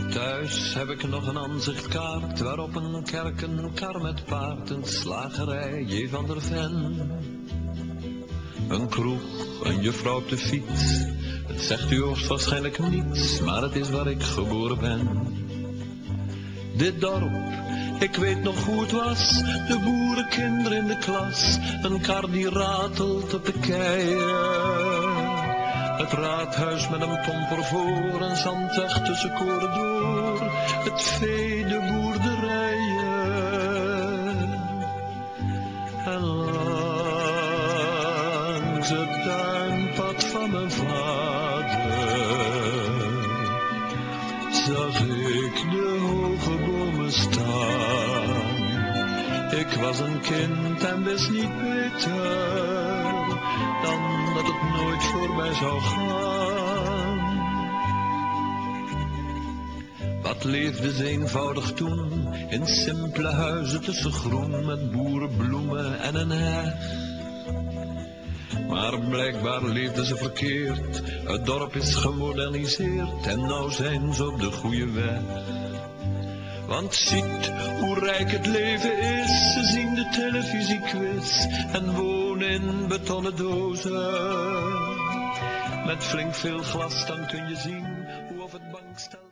Thuis heb ik nog een aanzichtkaart waarop een kerk, een kar met paard, een slagerij, J. van der Ven. Een kroeg, een juffrouw op de fiets, het zegt u hoogstwaarschijnlijk niets, maar het is waar ik geboren ben. Dit dorp, ik weet nog hoe het was, de boerenkinderen in de klas, een kar die ratelt op de keien. Het raadhuis met een pomper voor, een zandweg tussen koren door, het vee, de boerderijen. En langs het tuinpad van mijn vader zag ik de hoge bomen staan. Ik was een kind en wist niet beter dan dat het nooit voorbij zou gaan. Wat leefde ze eenvoudig toen, in simpele huizen tussen groen met boerenbloemen en een heg. Maar blijkbaar leefden ze verkeerd, het dorp is gemoderniseerd en nou zijn ze op de goede weg. Want ziet hoe rijk het leven is, ze zien de televisiequiz en wonen in betonnen dozen. Met flink veel glas dan kun je zien hoe of het bankstel